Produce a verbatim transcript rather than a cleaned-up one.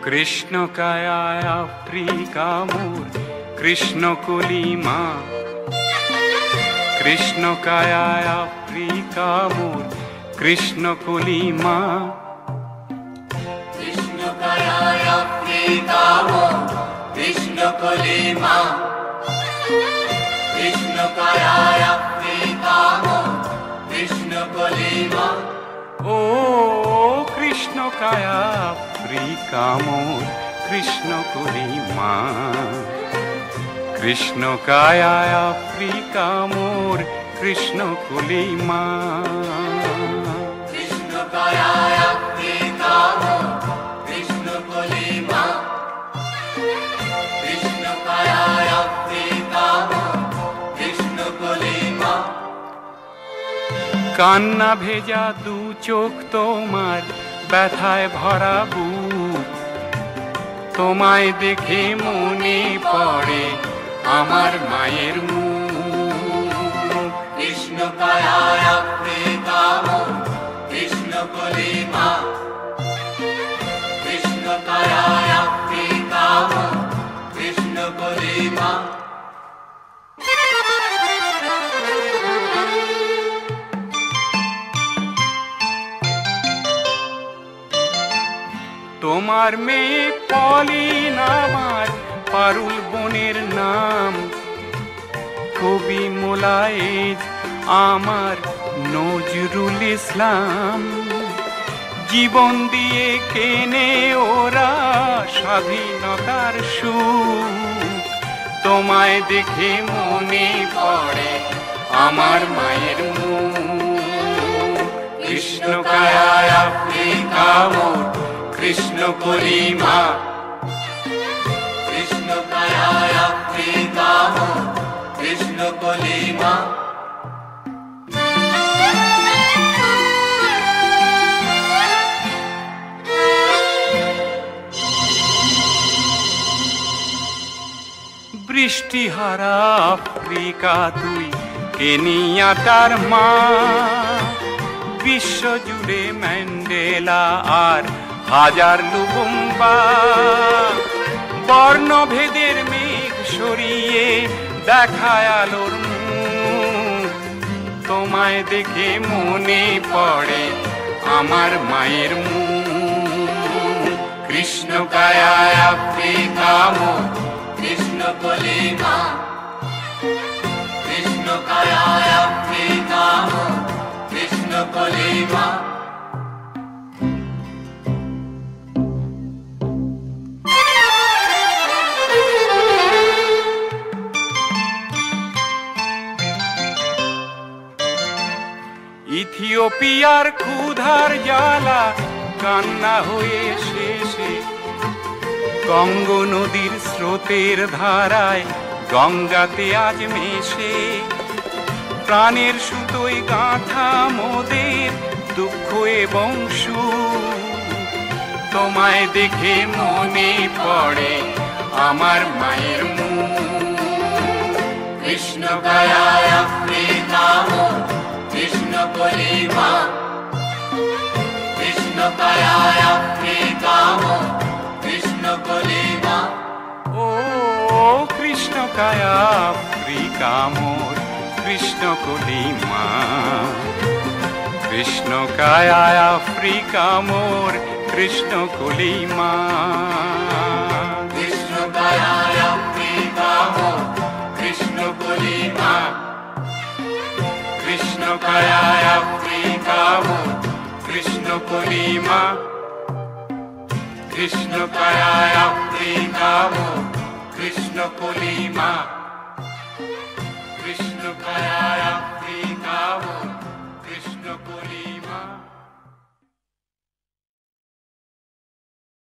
কৃষ্ণ কায়ায় আফ্রিকা মোর কৃষ্ণ কলিমা, কৃষ্ণ কায়ায় আফ্রিকা মোর কৃষ্ণ কলিমা, কৃষ্ণ কায়ায় আফ্রিকা মোর কৃষ্ণ কলিমা, কৃষ্ণ কায়ায় আফ্রিকা মোর কৃষ্ণ কলিমা। ও কৃষ্ণ কায়া আফ্রিকা মোর কৃষ্ণ কলিমা, কৃষ্ণ কায়ায় আফ্রিকা মোর কৃষ্ণ কলিমা, কৃষ্ণ কায়ায় আফ্রিকা মোর কৃষ্ণ কলিমা, কৃষ্ণ কায়ায় আফ্রিকা মোর কৃষ্ণ কলিমা। কান্না ভেজা দু চোখ তোমার ব্যথায় ভরা বুক, তোমায় দেখে মনে পড়ে আমার মায়ের মুখ। কৃষ্ণ কায়ায় আফ্রিকা মোর কৃষ্ণ কলিমা, কৃষ্ণ কায়ায় আফ্রিকা মোর কৃষ্ণ কলিমা। তোমার মেয়ে পলিন আমার পারুল বোনের নাম, কবি মোলায়েজ আমার নজরুল ইসলাম। জীবন দিয়ে কেনে ওরা স্বাধীনতার সুখ, তোমায় দেখে মনে পড়ে আমার মায়ের মুখ। কৃষ্ণ কায়ায় আফ্রিকা মোর কৃষ্ণ কলিমা, কৃষ্ণ কায়ায় আফ্রিকা মোর কৃষ্ণ কলিমা। বৃষ্টিহারা আফ্রিকা তুই কেনিয়াটার মা, বিশ্বজুড়ে ম্যান্ডেলা আর হাজার লুবুম্বা। বর্ণভেদের মেঘ সরিয়ে দেখায় আলোর মুখ, তোমায় দেখে মনে পড়ে আমার মায়ের মুখ। কৃষ্ণ কায়ায় আফ্রিকা মোর কৃষ্ণ কলিমা, কৃষ্ণ কায়ায় আফ্রিকা মোর কৃষ্ণ কলিমা। ইথিওপিয়ার ক্ষুধার জ্বালা কান্না হয়ে শেষে, গঙ্গ নদীর স্রোতের ধারায় গঙ্গাতে আজ মেশে। প্রাণের সুতোয় গাঁথা মোদের দুঃখ এবং সুখ, তোমায় দেখে মনে পড়ে আমার মায়ের মুখ। কৃষ্ণ কায়ায় আফ্রিকা মোর কৃষ্ণ কলিমা, কৃষ্ণ কায়ায় আফ্রিকা মোর কৃষ্ণ কলিমা। ও কৃষ্ণ কায়া আফ্রিকা মোর কৃষ্ণ কলিমা, কৃষ্ণ কায়ায় আফ্রিকা মোর কৃষ্ণ কলিমা, কৃষ্ণ কায়ায় আফ্রিকা মোর কৃষ্ণ কলিমা, কৃষ্ণ কায়ায় আফ্রিকা মোর কৃষ্ণ কলিমা, কৃষ্ণ কায়ায় আফ্রিকা মোর কৃষ্ণ কলিমা, কৃষ্ণ কায়ায়